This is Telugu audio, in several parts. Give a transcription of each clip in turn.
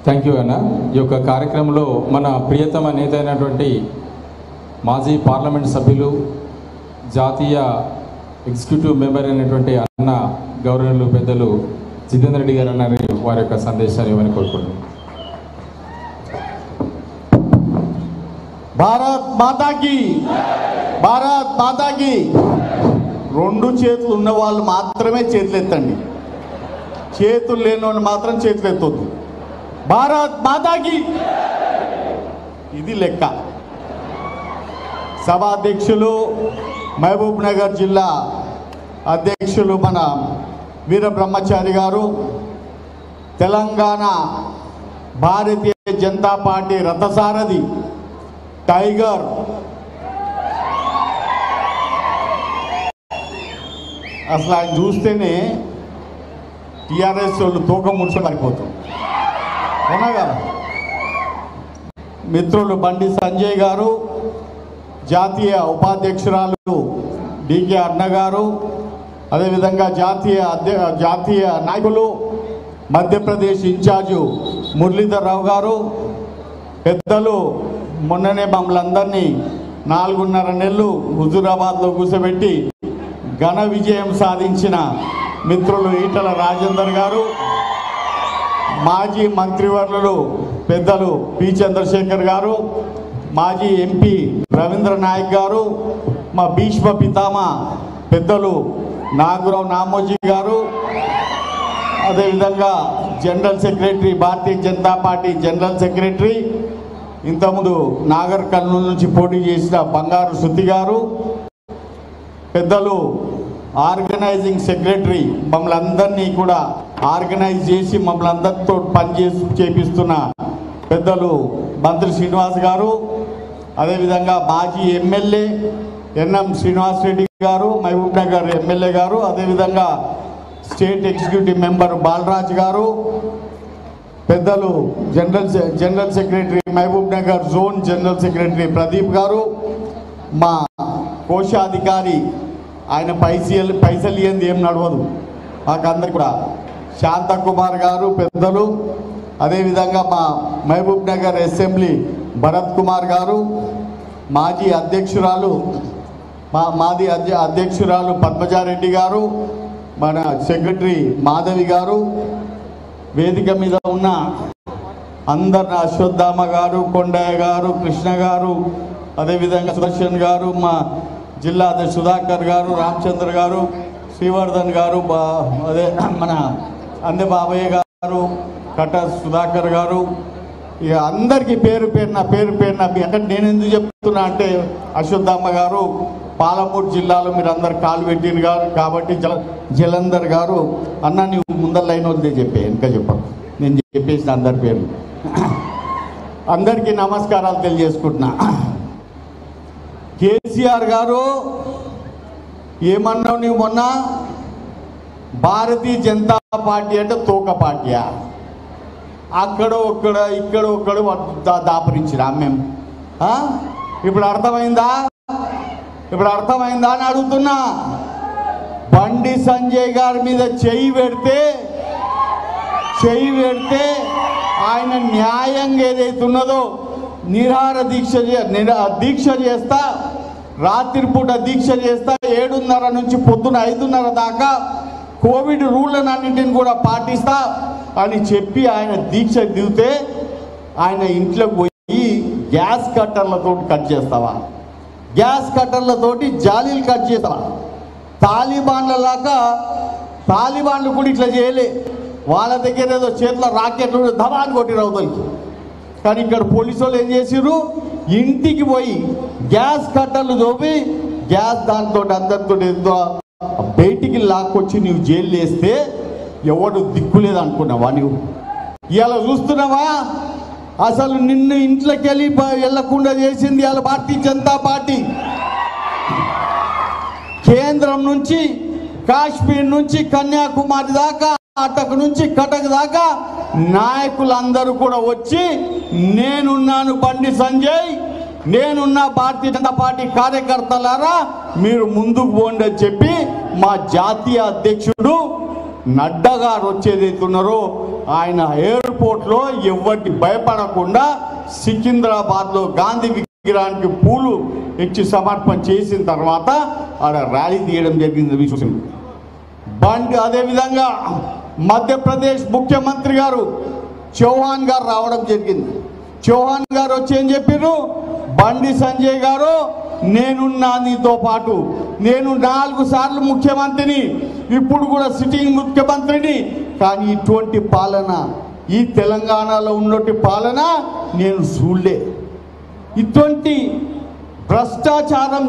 థ్యాంక్ యూ అన్న. ఈ యొక్క కార్యక్రమంలో మన ప్రియతమ నేత అయినటువంటి మాజీ పార్లమెంట్ సభ్యులు జాతీయ ఎగ్జిక్యూటివ్ మెంబర్ అయినటువంటి అన్న గౌరవనీయులు పెద్దలు జితేందర్ రెడ్డి గారు అన్న వారి యొక్క సందేశాన్ని ఇవ్వని కోరుకుంటున్నాను. భారత్ మాతాకి, భారత్ మాతాకి. రెండు చేతులు ఉన్న వాళ్ళు మాత్రమే చేతులు ఎత్తండి, చేతులు లేని వాళ్ళు మాత్రం చేతులు ఎత్తొద్దు. భారత్ మాతాకి, ఇది లెక్క. సభాధ్యక్షులు మహబూబ్ నగర్ జిల్లా అధ్యక్షులు మన వీర బ్రహ్మచారి గారు, తెలంగాణ భారతీయ జనతా పార్టీ రథసారథి టైగర్, అసలు ఆయన చూస్తేనే టీఆర్ఎస్ వాళ్ళు తూక ముడుచుకొని పడిపోతారు. అవునా కదా? మిత్రులు బండి సంజయ్ గారు, జాతీయ ఉపాధ్యక్షురాలు డికే అన్న గారు, అదేవిధంగా జాతీయ నాయకులు మధ్యప్రదేశ్ ఇన్ఛార్జు మురళీధర్ రావు గారు, పెద్దలు మొన్ననే మమ్మల్ని అందరినీ 4.5 నెలలు హుజూరాబాద్లో కూర్చోబెట్టి ఘన విజయం సాధించిన మిత్రులు ఈటల రాజేందర్ గారు, మాజీ మంత్రివర్యులు పెద్దలు పి చంద్రశేఖర్ గారు, మాజీ ఎంపీ రవీంద్ర నాయక్ గారు, మా భీష్మ పితామ పెద్దలు నాగరావు నామోజీ గారు, అదేవిధంగా general secretary Bharatiya Janata party general secretary ఇంతకుముందు నాగర్ కర్నూలు నుంచి పోటీ చేసిన బంగారు శృతి గారు, పెద్దలు ఆర్గనైజింగ్ సెక్రటరీ మమ్మల్ని అందరినీ కూడా ఆర్గనైజ్ చేసి మమ్మల్ని అందరితో చేపిస్తున్న పెద్దలు మంత్రి శ్రీనివాస్ గారు, అదేవిధంగా మాజీ ఎమ్మెల్యే ఎన్ఎం శ్రీనివాస్ రెడ్డి గారు, మహబూబ్ నగర్ ఎమ్మెల్యే గారు, అదేవిధంగా స్టేట్ ఎగ్జిక్యూటివ్ మెంబర్ బాలరాజ్ గారు, పెద్దలు general secretary Mahabub Nagar zone general secretary Pradeep గారు, మా కోశాధికారి ఆయన పైసలు ఇయ్యంది ఏం నడవదు మాకందరికి కూడా శాంతకుమార్ గారు పెద్దలు, అదేవిధంగా మా మహబూబ్ నగర్ అసెంబ్లీ భరత్ కుమార్ గారు, మాజీ అధ్యక్షురాలు పద్మజారెడ్డి గారు, మన సెక్రటరీ మాధవి గారు, వేదిక మీద ఉన్న అందరు అశ్వత్థామ గారు, కొండయ్య గారు, కృష్ణ గారు, అదేవిధంగా సుదర్శన్ గారు, మా జిల్లా సుధాకర్ గారు, రామచంద్ర గారు, శ్రీవర్ధన్ గారు, అదే మన అందే బాబయ్య గారు, కట సుధాకర్ గారు, ఇక అందరికీ పేరు పేరున అంటే నేను ఎందుకు చెప్తున్నా అంటే అశ్వత్థామ గారు పాలమూరు జిల్లాలో మీరు అందరు కాలు పెట్టిన గారు కాబట్టి జలంధర్ గారు అన్న నీవు ముందర లైన్ వద్దే చెప్పే ఇంకా చెప్పను నేను చెప్పేసిన అందరి పేర్లు. అందరికీ నమస్కారాలు తెలియజేసుకుంటున్నా. కేసీఆర్ గారు ఏమన్నావు నువ్వు మొన్న? భారతీయ జనతా పార్టీ అంటే తోక పార్టీయా? అక్కడో ఇక్కడ దాపరించిరా మేము. ఇప్పుడు అర్థమైందా అని అడుగుతున్నా. బండి సంజయ్ గారి మీద చెయ్యి పెడితే ఆయన న్యాయంగా ఏదైతున్నదో దీక్ష చేస్తా, రాత్రిపూట దీక్ష చేస్తా, 7:30 నుంచి పొద్దున 5:30 దాకా కోవిడ్ రూళ్ళనన్నింటిని కూడా పాటిస్తా అని చెప్పి ఆయన దీక్ష దిగితే ఆయన ఇంట్లోకి పోయి గ్యాస్ కట్టర్లతో కట్ చేస్తావా? గ్యాస్ కట్టర్లతోటి జాలీలు కట్ చేస్తావా? తాలిబాన్లు కూడా ఇట్లా చేయలే. వాళ్ళ దగ్గర ఏదో చేతిలో రాకెట్లు ధమాన్ని కొట్టిరు అవతలకి. కానీ ఇక్కడ పోలీసు వాళ్ళు ఏం చేసిర్రు? ఇంటికి పోయి గ్యాస్ కట్టర్లు తోపి గ్యాస్ దాంతో అందరితో ఏదో బయటికి లాక్కొచ్చి నువ్వు జైలు వేస్తే ఎవడు దిక్కులేదు అనుకున్నావా? నువ్వు ఇలా చూస్తున్నావా? అసలు నిన్ను ఇంట్లోకి వెళ్ళకుండా చేసింది ఇవాళ భారతీయ జనతా పార్టీ. కేంద్రం నుంచి కాశ్మీర్ నుంచి కన్యాకుమారి దాకా, అటక్ నుంచి కటక్ దాకా నాయకులందరూ కూడా వచ్చి నేనున్నాను బండి సంజయ్, నేనున్న భారతీయ జనతా పార్టీ కార్యకర్తలారా మీరు ముందుకు పోండి అని చెప్పి మా జాతీయ అధ్యక్షుడు నడ్డా గారు వచ్చేదైతున్నారో ఆయన ఎయిర్పోర్ట్లో ఎవరికి భయపడకుండా సికింద్రాబాద్లో గాంధీ విగ్రహానికి పూలు ఇచ్చి సమర్పణ చేసిన తర్వాత ఆడ ర్యాలీ తీయడం జరిగింది చూసింది. బండి అదేవిధంగా మధ్యప్రదేశ్ ముఖ్యమంత్రి గారు చౌహాన్ గారు రావడం జరిగింది. చౌహాన్ గారు వచ్చి ఏం చెప్పారు, బండి సంజయ్ గారు నేనున్నా నీతో పాటు, నేను 4 సార్లు ముఖ్యమంత్రిని, ఇప్పుడు కూడా సిట్టింగ్ ముఖ్యమంత్రిని, కానీ ఇటువంటి పాలన ఈ తెలంగాణలో ఉన్నటువంటి పాలన నేను చూడలే. ఇటువంటి భ్రష్టాచారం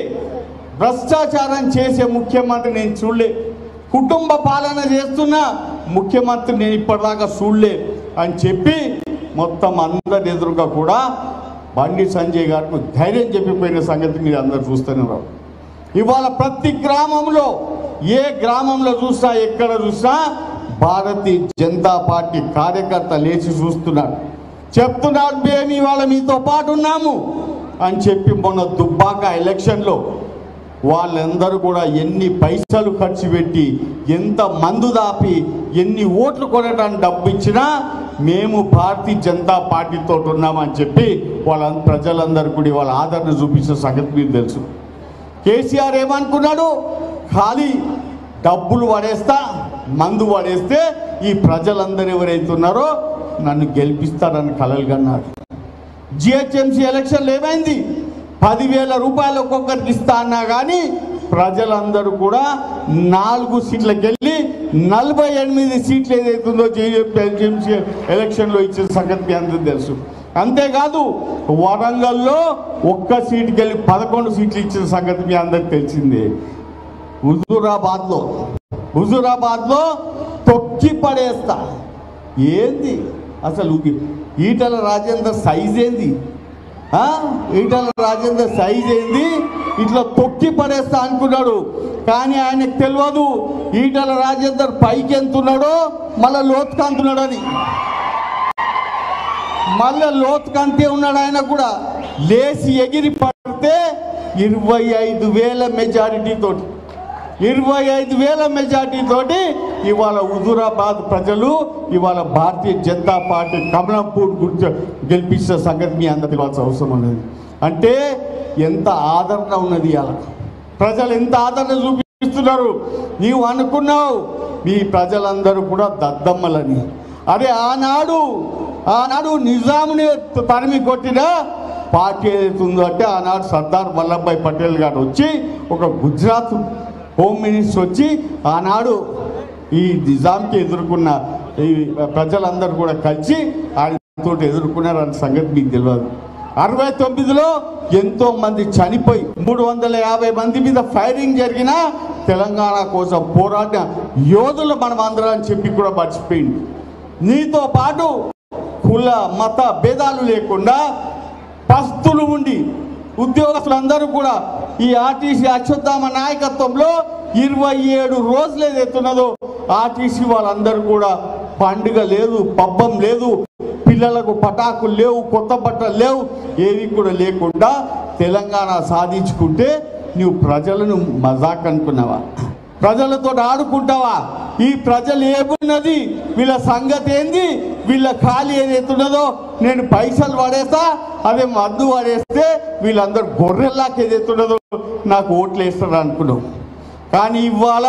చేసే ముఖ్యమంత్రి నేను చూడలే. కుటుంబ పాలన చేస్తున్న ముఖ్యమంత్రి నేను ఇప్పటిదాకా చూడలే అని చెప్పి మొత్తం అందరి ఎదురుగా కూడా బండి సంజయ్ గారికి ధైర్యం చెప్పిపోయిన సంగతి మీరు అందరు చూస్తున్నారు. ఇవాళ ప్రతి గ్రామంలో, ఏ గ్రామంలో చూసినా ఎక్కడ చూసినా భారతీయ జనతా పార్టీ కార్యకర్త లేచి చూస్తున్నాడు, చెప్తున్నాడు మేము ఇవాళ మీతో పాటు ఉన్నాము అని చెప్పి. మొన్న దుబ్బాక ఎలక్షన్లో వాళ్ళందరూ కూడా ఎన్ని పైసలు ఖర్చు పెట్టి, ఎంత మందు దాపి, ఎన్ని ఓట్లు కొనడానికి డబ్బు ఇచ్చినా మేము భారతీయ జనతా పార్టీతో ఉన్నామని చెప్పి వాళ్ళ ప్రజలందరూ కూడా వాళ్ళ ఆదరణ చూపించిన సంగతి మీకు తెలుసు. కేసీఆర్ ఏమనుకున్నాడు, ఖాళీ డబ్బులు పడేస్తా, మందు పడేస్తే ఈ ప్రజలందరూ ఎవరైతే ఉన్నారో నన్ను గెలిపిస్తారని కలలు కన్నాడు. జిహెచ్ఎంసీ ఎలక్షన్లు ఏమైంది, 10,000 రూపాయలు ఒక్కొక్కరికి ఇస్తా అన్నా కానీ ప్రజలందరూ కూడా 4 సీట్లకు వెళ్ళి 48 సీట్లు ఏదైతుందో జిహెచ్ఎంసీ ఎలక్షన్లో ఇచ్చిన సంగతి మీ అందరూ తెలుసు. అంతేకాదు వరంగల్లో 1 సీటుకి వెళ్ళి 11 సీట్లు ఇచ్చిన సంగతి మీ అందరికి తెలిసిందే. హుజూరాబాద్లో తొక్కి పడేస్తా. ఏంది అసలు ఈటల రాజేందర్ సైజ్ ఏంది, ఈటల రాజేందర్ సైజ్ ఏంది, ఇట్లా తొక్కి పడేస్తా అనుకున్నాడు. కానీ ఆయనకు తెలియదు ఈటల రాజేందర్ పైకి ఎంతున్నాడో మళ్ళీ లోతుకు అంటున్నాడు అని. మళ్ళీ లోతుకు అంతే ఉన్నాడు ఆయన కూడా. లేచి ఎగిరి పడితే 25,000 మెజారిటీతోటి, 25,000 మెజార్టీతోటి ఇవాళ హుజూరాబాద్ ప్రజలు ఇవాళ భారతీయ జనతా పార్టీ కమలంపూర్ గుర్తు గెలిపించిన సంగతి మీ అందరికి తెలియాల్సిన అవసరం ఉన్నది. అంటే ఎంత ఆదరణ ఉన్నది, అలా ప్రజలు ఎంత ఆదరణ చూపిస్తున్నారు. నీవు అనుకున్నావు మీ ప్రజలందరూ కూడా దద్దమ్మలని. అరే ఆనాడు నిజాముని తరిమి కొట్టిన పార్టీ ఏదైతుందో అంటే ఆనాడు సర్దార్ వల్లభాయ్ పటేల్ గారు వచ్చి, ఒక గుజరాత్ హోమ్ మినిస్టర్ వచ్చి ఆనాడు ఈ నిజాంకి ఎదుర్కొన్న ఈ ప్రజలందరూ కూడా కలిసి ఆయనతో ఎదుర్కొన్నారు అనే సంగతి మీకు తెలియదు. 69లో ఎంతో మంది చనిపోయి 350 మంది మీద ఫైరింగ్ జరిగిన తెలంగాణ కోసం పోరాడిన యోధులు మనం అందరం అని చెప్పి కూడా మర్చిపోయింది. నీతో పాటు కుల మత భేదాలు లేకుండా పస్తులు ఉండి ఉద్యోగస్తులందరూ కూడా ఈ ఆర్టీసీ అశ్వత్థామ నాయకత్వంలో 27 రోజులు ఏదైతున్నదో ఆర్టీసీ వాళ్ళందరూ కూడా పండుగ లేదు, పబ్బం లేదు, పిల్లలకు పటాకులు లేవు, కొత్త బట్టలు లేవు, ఏవి కూడా లేకుండా తెలంగాణ సాధించుకుంటే నువ్వు ప్రజలను మజాక్ అనుకున్నావా? ప్రజలతో ఆడుకుంటావా? ఈ ప్రజలు ఏమున్నది, వీళ్ళ సంగతి ఏంది, వీళ్ళ ఖాళీ ఏదైతున్నదో నేను పైసలు పడేస్తా, అదే మందు పడేస్తే వీళ్ళందరూ గొర్రెల్లాకి ఏదైతున్నదో నాకు ఓట్లు వేస్తారు అనుకున్నావు. కానీ ఇవాళ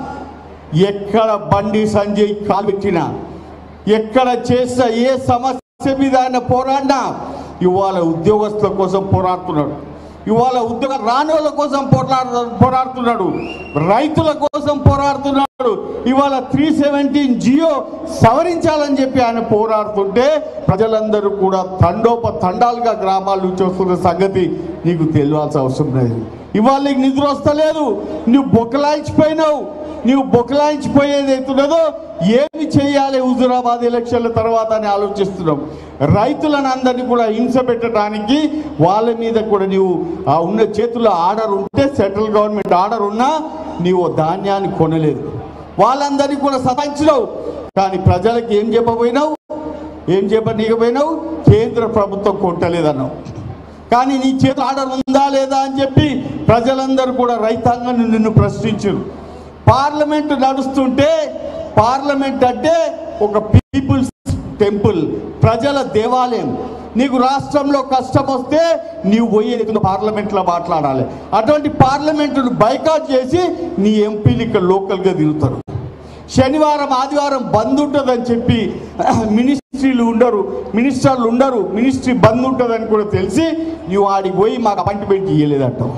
ఎక్కడ బండి సంజయ్ కాలు పెట్టినా, ఎక్కడ చేసిన ఏ సమస్య మీద ఆయన పోరాడినా ఇవాళ ఉద్యోగస్తుల కోసం పోరాడుతున్నాడు, ఇవాళ ఉద్యోగ రాణుల కోసం పోరాడుతున్నాడు, రైతుల కోసం పోరాడుతున్నాడు. ఇవాళ 317 జియో సవరించాలని చెప్పి ఆయన పోరాడుతుంటే ప్రజలందరూ కూడా తండోపతండాలుగా గ్రామాల నుంచి వస్తున్న సంగతి నీకు తెలియాల్సిన అవసరం లేదు. ఇవాళ నీకు నిద్ర వస్తలేదు, నువ్వు బొక్కలాయించిపోయినావు. నువ్వు బొక్కలాయించిపోయేది అవుతున్నదో ఏమి చేయాలి హుజూరాబాద్ ఎలక్షన్ల తర్వాత అని ఆలోచిస్తున్నావు. రైతులను అందరినీ కూడా హింస పెట్టడానికి వాళ్ళ మీద కూడా నీవు ఉన్న చేతుల్లో ఆర్డర్ ఉంటే, సెంట్రల్ గవర్నమెంట్ ఆర్డర్ ఉన్నా నీవు ధాన్యాన్ని కొనలేదు. వాళ్ళందరినీ కూడా సతాయించినావు. కానీ ప్రజలకు ఏం చెప్పబోయినావు, ఏం చెప్పనీయకపోయినావు? కేంద్ర ప్రభుత్వం కొట్టలేదన్నావు. కానీ నీ చేతులు ఆర్డర్ ఉందా లేదా అని చెప్పి ప్రజలందరూ కూడా రైతాంగాన్ని నిన్ను ప్రశ్నించారు. పార్లమెంటు నడుస్తుంటే పార్లమెంట్ అంటే ఒక పీపుల్స్ టెంపుల్, ప్రజల దేవాలయం. నీకు రాష్ట్రంలో కష్టం వస్తే నీవు పోయేది పార్లమెంట్లో మాట్లాడాలి. అటువంటి పార్లమెంటును బైకాట్ చేసి నీ ఎంపీలు ఇక్కడ లోకల్గా తిరుగుతారు. శనివారం ఆదివారం బంద్ ఉంటుందని చెప్పి మినిస్ట్రీలు ఉండరు, మినిస్టర్లు ఉండరు, మినిస్ట్రీ బంద్ ఉంటుందని కూడా తెలిసి నువ్వు ఆడికి పోయి మాకు అపాయింట్మెంట్ ఇవ్వలేదంటావు.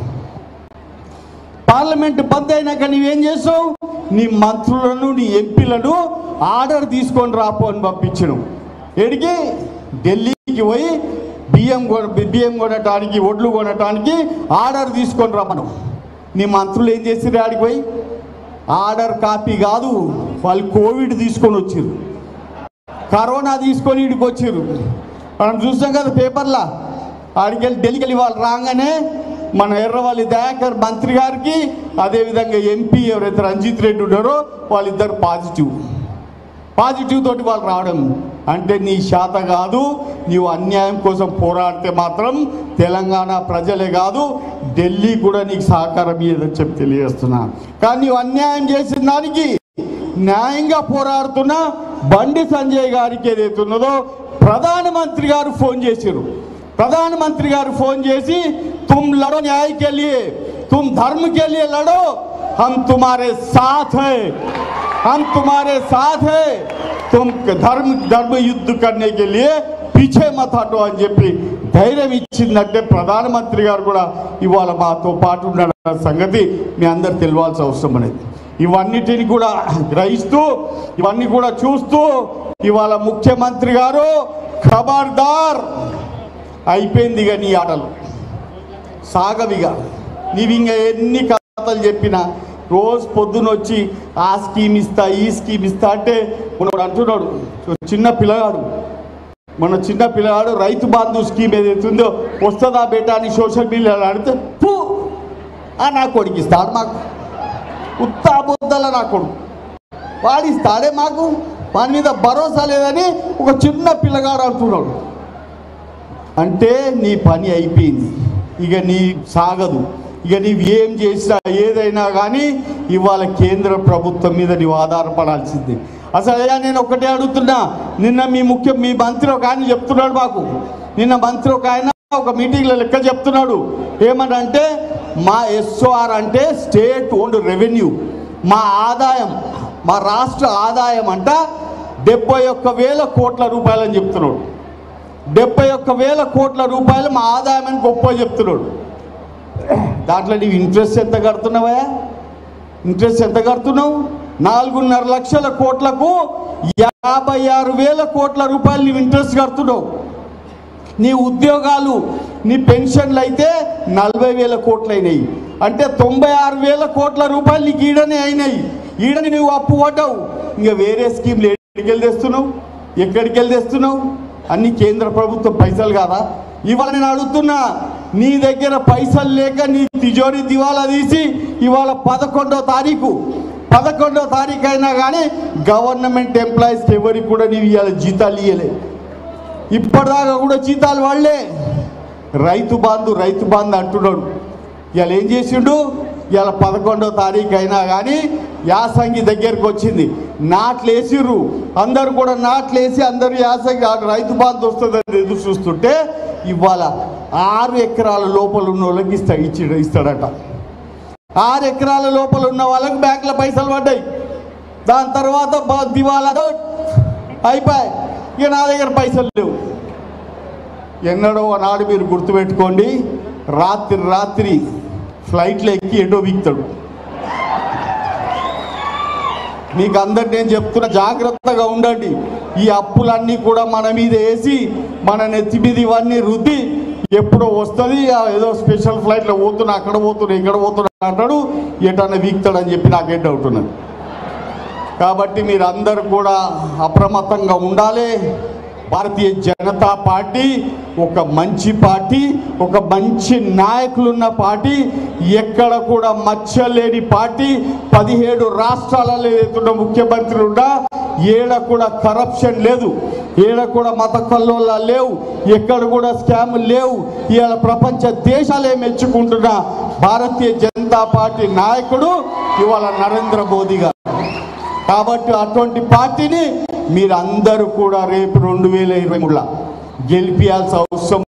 పార్లమెంట్ బంద్ అయినాక నువ్వేం చేసావు? నీ మంత్రులను నీ ఎంపీలను ఆర్డర్ తీసుకొని రాపో అని పంపించను. ఎడికి? ఢిల్లీకి పోయి బియ్యం కొనటానికి, ఒడ్లు కొనటానికి ఆర్డర్ తీసుకొని రమ్మను. నీ మంత్రులు ఏం చేసిర్రు? ఆడికి పోయి ఆర్డర్ కాపీ కాదు, వాళ్ళు కోవిడ్ తీసుకొని వచ్చారు, కరోనా తీసుకొని ఇడికి వచ్చారు. మనం చూస్తాం కదా పేపర్లా. ఆడికి వెళ్ళి ఢిల్లీకి వెళ్ళి వాళ్ళు రాగానే మన ఎర్రవల్లి దయాకర్ మంత్రి గారికి, అదేవిధంగా ఎంపీ ఎవరైతే రంజిత్ రెడ్డి ఉన్నారో వాళ్ళిద్దరు పాజిటివ్ తోటి వాళ్ళు రావడం. అంటే నీ శాత కాదు. నీవు అన్యాయం కోసం పోరాడితే మాత్రం తెలంగాణ ప్రజలే కాదు, ఢిల్లీ కూడా నీకు సహకారం ఇయ్యదని చెప్పి తెలియజేస్తున్నా. కానీ నీవు అన్యాయం చేసిన దానికి న్యాయంగా పోరాడుతున్న బండి సంజయ్ గారికి ఏదైతే ఉన్నదో ప్రధానమంత్రి గారు ఫోన్ చేశారు. प्रधानमंत्री गाరు फोन చేసి तुम लड़ो न्याय के लिए, तुम धर्म के लिए लड़ो, हम तुम्हारे साथ हैं, हम तुम्हारे साथ हैं, तुम धर्म युद्ध करने के लिए पीछे मत हटो అని చెప్పి ధైర్యం ఇచ్చిందంటే ప్రధానమంత్రి గారు కూడా ఇవాళ మాతో పాటు ఉన్న సంగతి మీ అందరూ తెలువాల్సిన అవసరం అనేది. ఇవన్నిటిని కూడా గ్రహిస్తూ ఇవన్నీ కూడా చూస్తూ ఇవాళ ముఖ్యమంత్రి గారు ఖబర్దార్ అయిపోయింది. ఇక నీ ఆటలు సాగవిగా. నీవు ఇంకా ఎన్ని కథలు చెప్పినా రోజు పొద్దునొచ్చి ఆ స్కీమ్ ఇస్తా ఈ స్కీమ్ ఇస్తా అంటే మనోడు అంటున్నాడు. చిన్న పిల్లగాడు రైతు బంధు స్కీమ్ ఏదైతుందో వస్తుందా బేటా అని సోషల్ మీడియాలో అడిగితే నా కొడుకు ఇస్తాడు మాకు, ఉత్తా బుద్ధల నా కొడుకు వాడిస్తాడే మాకు, వాని మీద భరోసా లేదని ఒక చిన్న పిల్లగాడు అంటున్నాడు. అంటే నీ పని అయిపోయింది, ఇక నీ సాగదు. ఇక నీవు ఏం చేసినా ఏదైనా కానీ ఇవాళ కేంద్ర ప్రభుత్వం మీద నీవు ఆధారపడాల్సిందే. అసలు అయ్యా నేను ఒకటే అడుగుతున్నా, నిన్న మీ మంత్రి ఒక ఆయన చెప్తున్నాడు మాకు, నిన్న మంత్రి ఒక ఆయన ఒక మీటింగ్లో లెక్క చెప్తున్నాడు. ఏమనంటే మా ఎస్ఓఆర్ అంటే స్టేట్ ఓన్డ్ రెవెన్యూ, మా ఆదాయం, మా రాష్ట్ర ఆదాయం అంట 71,000 కోట్ల రూపాయలు అని చెప్తున్నాడు. 71,000 కోట్ల రూపాయలు మా ఆదాయం అని గొప్ప చెప్తున్నాడు. దాంట్లో నీవు ఇంట్రెస్ట్ ఎంత కడుతున్నావా? ఇంట్రెస్ట్ ఎంత కడుతున్నావు? 4.5 లక్షల కోట్లకు 56,000 కోట్ల రూపాయలు నీవు ఇంట్రెస్ట్ కడుతున్నావు. నీ ఉద్యోగాలు నీ పెన్షన్లు అయితే 40,000 కోట్లు అయినాయి. అంటే 96,000 కోట్ల రూపాయలు నీకు ఈడనే అయినాయి. ఈడని నువ్వు అప్పు పడ్డావు. ఇంకా వేరే స్కీమ్లు ఎక్కడికి వెళ్ళి తెస్తున్నావు? అన్ని కేంద్ర ప్రభుత్వం పైసలు కాదా? ఇవాళ నేను అడుగుతున్నా, నీ దగ్గర పైసలు లేక నీ తిజోరీ దివాలా తీసి ఇవాళ 11వ తారీఖు అయినా కానీ గవర్నమెంట్ ఎంప్లాయీస్కి ఎవరికి కూడా నీవు ఇవాళ జీతాలు ఇవ్వలే. ఇప్పటిదాకా కూడా జీతాలు వాళ్ళే. రైతు బంధు అంటున్నాడు. ఇవాళ ఏం చేసిండు? ఇవాళ 11వ తారీఖు అయినా కానీ యాసంగి దగ్గరకు వచ్చింది, నాట్లు వేసిర్రు, అందరు కూడా నాట్లు వేసి అందరూ యాసంగి రైతు బంధు వస్తుందని ఎదురు చూస్తుంటే ఇవాళ 6 ఎకరాల లోపల ఉన్న వాళ్ళకి ఇస్తాడట. 6 ఎకరాల లోపల ఉన్న వాళ్ళకి బ్యాంకులో పైసలు పడ్డాయి. దాని తర్వాత దివాలా అయిపోయాయి. ఇక నా దగ్గర పైసలు లేవు. ఎన్నడో నాడు మీరు గుర్తుపెట్టుకోండి, రాత్రి ఫ్లైట్లో ఎక్కి ఎటో వీక్తాడు. మీకు అందరు నేను చెప్తున్నా, జాగ్రత్తగా ఉండండి. ఈ అప్పులన్నీ కూడా మన మీద వేసి మన నెత్తి మీద ఇవన్నీ రుద్ది ఎప్పుడో వస్తుంది, ఏదో స్పెషల్ ఫ్లైట్లో పోతున్నా అక్కడ పోతున్నా ఇక్కడ పోతున్నా అంటాడు, ఎటన్నా వీక్తాడని చెప్పి నాకేం డౌట్ ఉన్నది. కాబట్టి మీరు అందరూ కూడా అప్రమత్తంగా ఉండాలి. భారతీయ జనతా పార్టీ ఒక మంచి పార్టీ, ఒక మంచి నాయకులున్న పార్టీ, ఎక్కడ కూడా మచ్చలేని పార్టీ. 17 రాష్ట్రాలలో ఏదైతున్న ముఖ్యమంత్రి ఉన్నా ఏడ కూడా కరప్షన్ లేదు, ఏడ కూడా మత కల్లోలాలు లేవు, ఎక్కడ కూడా స్కాములు లేవు. ఇవాళ ప్రపంచ దేశాలే మెచ్చుకుంటున్న భారతీయ జనతా పార్టీ నాయకుడు ఇవాళ నరేంద్ర మోదీ గారు. కాబట్టి అటువంటి పార్టీని మీరందరూ కూడా రేపు 2023లో గెలిపించాల్సిన అవసరం